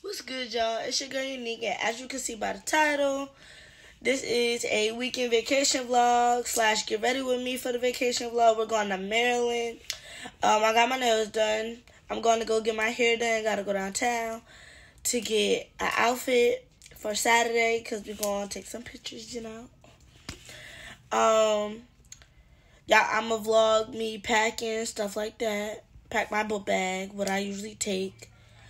What's good, y'all? It's your girl Unique, and as you can see by the title, this is a weekend vacation vlog / get ready with me for the vacation vlog. We're going to Maryland. I got my nails done. I'm going to go get my hair done. Gotta go downtown to get an outfit for Saturday because we're going to take some pictures, you know. Yeah, I'ma vlog me packing, stuff like that. Pack my book bag, what I usually take.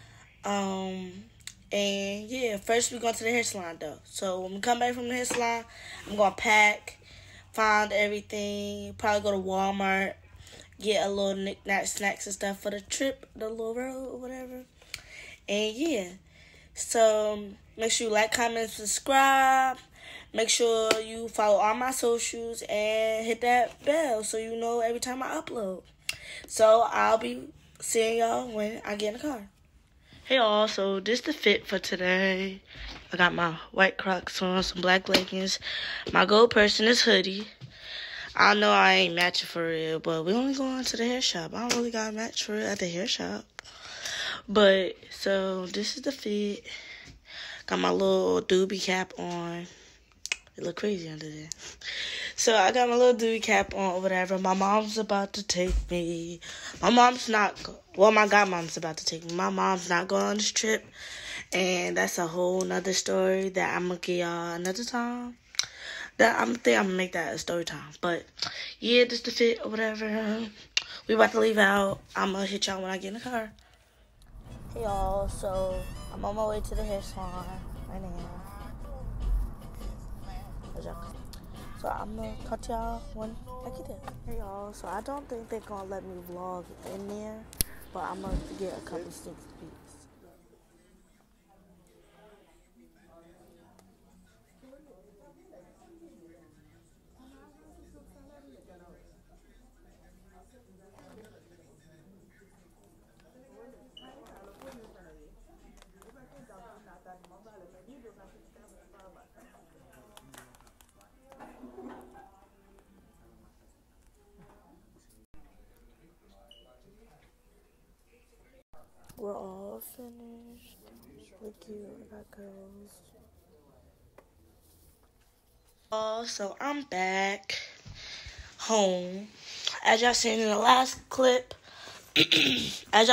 And yeah, first we're going to the hair salon though. So when we come back from the hair salon, I'm gonna pack, find everything, probably go to Walmart, get a little knick-knack snacks and stuff for the trip, the little road or whatever. And yeah, so make sure you like, comment, subscribe. Make sure you follow all my socials and hit that bell so you know every time I upload. So I'll be seeing y'all when I get in the car. Hey y'all, so this the fit for today. I got my white Crocs on, some black leggings. My gold purse in this hoodie. I know I ain't matching for real, but we only going to the hair shop. I don't really got a match for it at the hair shop. But, so this is the fit. Got my little doobie cap on. It look crazy under there. So I got my little doobie cap on or whatever. My mom's about to take me. My godmom's about to take me. My mom's not going on this trip. And that's a whole nother story that I'm going to give y'all another time. I think I'm going to make that a story time. But yeah, this the fit or whatever. We about to leave out. I'm going to hit y'all when I get in the car. Hey y'all, so I'm on my way to the hair salon right now. So I'm gonna talk to y'all when I get there. Hey y'all, so I don't think they're gonna let me vlog in there, but I'm gonna get a couple sneak peeks. We're all finished. It's really cute. I got girls. So I'm back home. As y'all seen in the last clip, I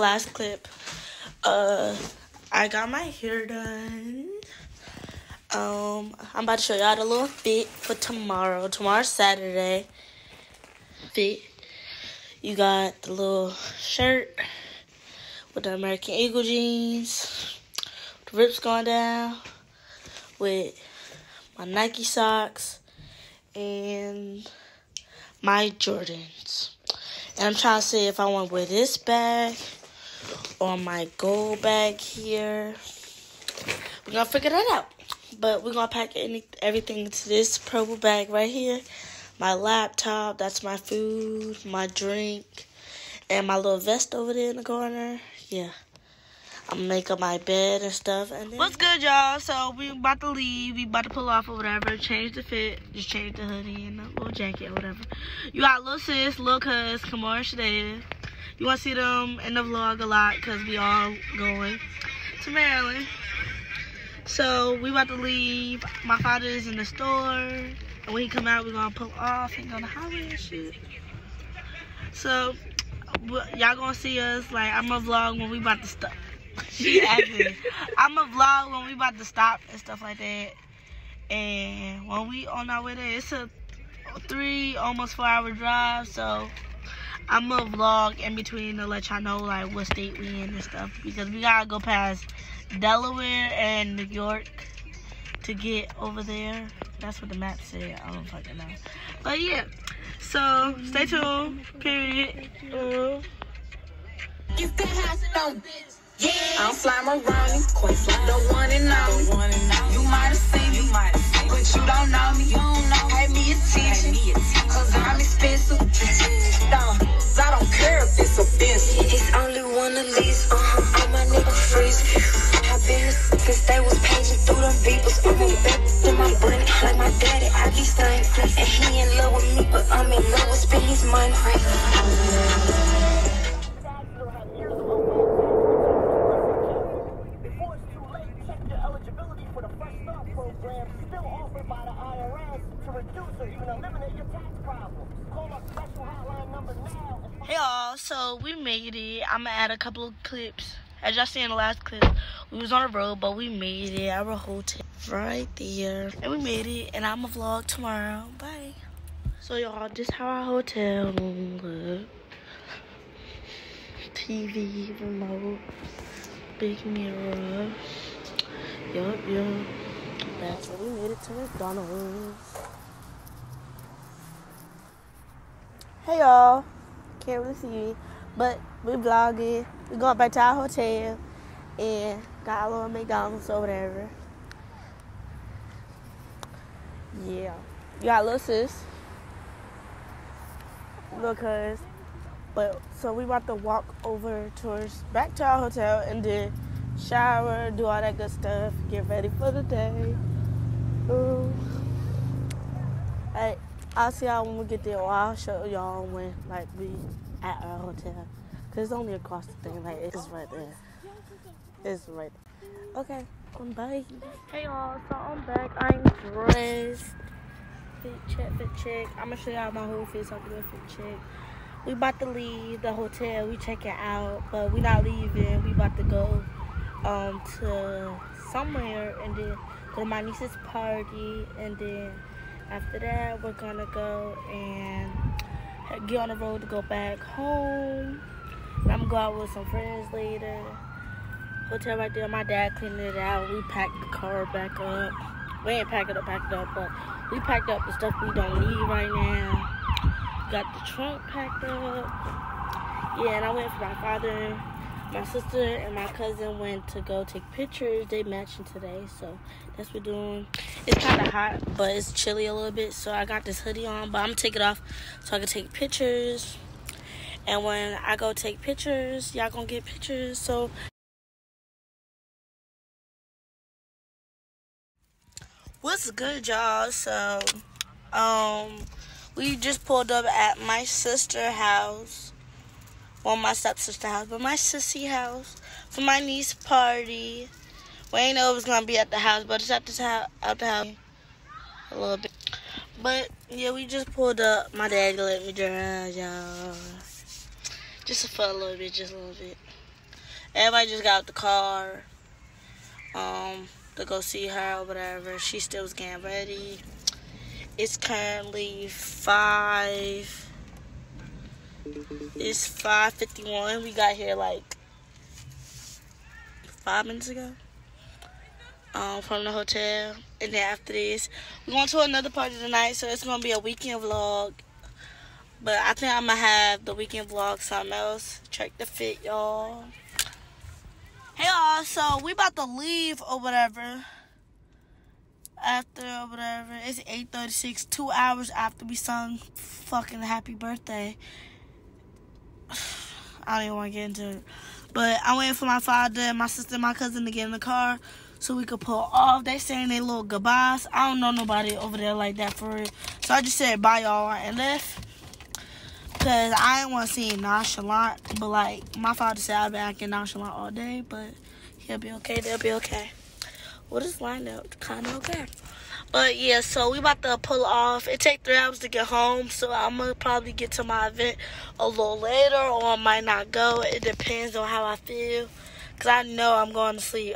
got my hair done. I'm about to show y'all the little fit for tomorrow. Tomorrow's Saturday. Fit. You got the little shirt with the American Eagle jeans, the rips going down, with my Nike socks, and my Jordans. And I'm trying to see if I want to wear this bag or my gold bag here. We're going to figure that out. But we're going to pack everything into this purple bag right here. My laptop, that's my food, my drink, and my little vest over there in the corner. Yeah, I'm gonna make up my bed and stuff. And then what's good, y'all? So we about to leave. We about to pull off or whatever. Change the fit. Just change the hoodie and the little jacket or whatever. You got little sis, little cuz, Kamara, Shadea. You want to see them in the vlog a lot because we all going to Maryland. So we about to leave. My father is in the store. And when he come out, we're gonna pull off and go on the highway and shit. So y'all gonna see us, like, I'm gonna vlog when we about to stop. I'm gonna vlog when we about to stop and stuff like that. And when we on our way there, it's a 3, almost 4 hour drive. So I'm gonna vlog in between to let y'all know, like, what state we in and stuff. Because we gotta go past Delaware and New York to get over there. That's what the map said. I don't fucking know. But yeah. So, stay tuned, period. You can have some, yeah. I'm flying around you, quite fly. The one and only. You might have seen me, but you don't know me. Pay me attention, cause I'm expensive. I don't care if it's offensive. It's only one of these, all my niggas freeze. I've been since they was paging through them beepers. I'm a bitch in my brain, like my daddy, I be staying. And he in love with me, but I'm in love with spending his money. Before Hey y'all, so we made it. I'm gonna add a couple of clips. As y'all seen in the last clip, we was on the road, but we made it. Our hotel right there. And we made it, and I'm gonna vlog tomorrow. Bye. So y'all, this how our hotel room look. TV, remote, big mirror. Yup. That's what we made it to McDonald's. Hey y'all. Can't really see me, but we vlogging. We going back to our hotel and got a little McDonald's or whatever. Yeah. You got little sis. Little cuz. But so we about to walk over back to our hotel and then shower, do all that good stuff, get ready for the day. Ooh. Hey. I'll see y'all when we get there, or I'll show y'all when, like, we at our hotel. Because it's only across the thing, like, it's right there. It's right there. Okay, bye. Hey, y'all, so I'm back. I'm dressed. Fit check. I'm going to show y'all my whole fit so I can do a fit check. We about to leave the hotel. We checking out, but we not leaving. We about to go to somewhere and then go to my niece's party, and then after that, we're gonna go and get on the road to go back home. And I'm gonna go out with some friends later. Hotel right there. My dad cleaned it out. We packed the car back up. We ain't packed it up, but we packed up the stuff we don't need right now. Got the trunk packed up. Yeah, and I went for my father. My sister and my cousin went to go take pictures. They matching today, so that's what we're doing. It's kind of hot, but it's chilly a little bit, so I got this hoodie on, but I'm going to take it off so I can take pictures. And when I go take pictures, y'all going to get pictures, so. What's good, y'all? So, we just pulled up at my sister's house. Well, my stepsister's house, but my sissy house for my niece's party. We ain't know it was gonna be at the house, but it's at the house, out the house a little bit. But yeah, we just pulled up. My dad let me drive, y'all. Just for a little bit, Everybody just got out the car, to go see her or whatever. She still was getting ready. It's currently 5:51. We got here like 5 minutes ago from the hotel. And then after this, we're going to another party tonight, so it's going to be a weekend vlog. But I think I'm going to have the weekend vlog something else. Check the fit, y'all. Hey, y'all, so we about to leave or whatever. It's 8:36, 2 hours after we sung fucking happy birthday. I don't even want to get into it. But I'm waiting for my father, my sister, and my cousin to get in the car so we could pull off. They saying their little goodbyes. I don't know nobody over there like that for real. So I just said bye, y'all, and left. Because I didn't want to seem nonchalant. But, like, my father said I've been acting nonchalant all day. But he'll be okay. They'll be okay. Well, this lined up kind of okay. But, yeah, so we about to pull off. It take 3 hours to get home, so I'm going to probably get to my event a little later, or I might not go. It depends on how I feel, because I know I'm going to sleep.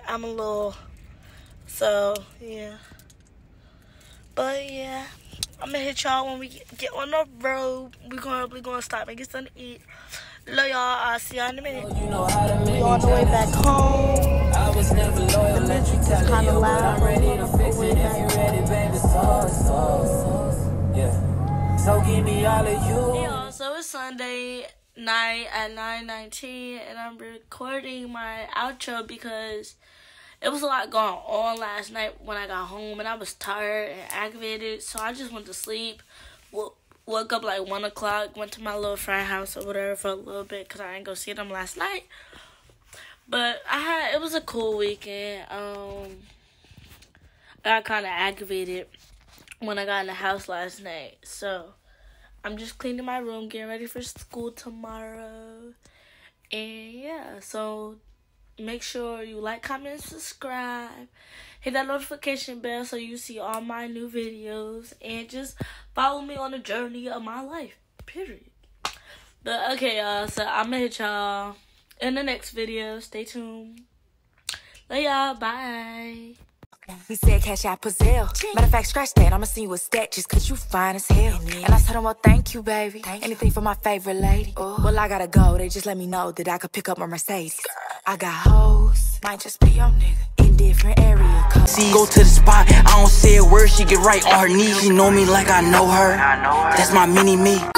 So, yeah. But, yeah, I'm going to hit y'all when we get on the road. We're probably going to stop and get something to eat. Love y'all. I'll see y'all in a minute. We on the way back home. I was never loyal, the music is kind of loud. I'm ready to fix it if you ready, baby. Yeah. So give me all of you. Hey, y'all. So it's Sunday night at 9:19, and I'm recording my outro because it was a lot going on last night when I got home, and I was tired and aggravated, so I just went to sleep. Woke up like 1 o'clock, went to my little friend's house or whatever for a little bit because I didn't go see them last night. But it was a cool weekend. I got kind of aggravated when I got in the house last night. So I'm just cleaning my room, getting ready for school tomorrow. And yeah, so make sure you like, comment, and subscribe. Hit that notification bell so you see all my new videos. And just follow me on the journey of my life. Period. But okay, y'all. So I'm gonna hit y'all in the next video. Stay tuned. Love y'all. Bye. He said, cash out Pazelle. Matter of fact, scratch that. I'ma see you a stat just cause you fine as hell. And I told him, well, thank you, baby. Anything for my favorite lady. Well, I gotta go. They just let me know that I could pick up my Mercedes. I got hoes. Might just be your nigga. In different area codes. See, go to the spot. I don't say a word. She get right on her knees. She know me like I know her. That's my mini-me.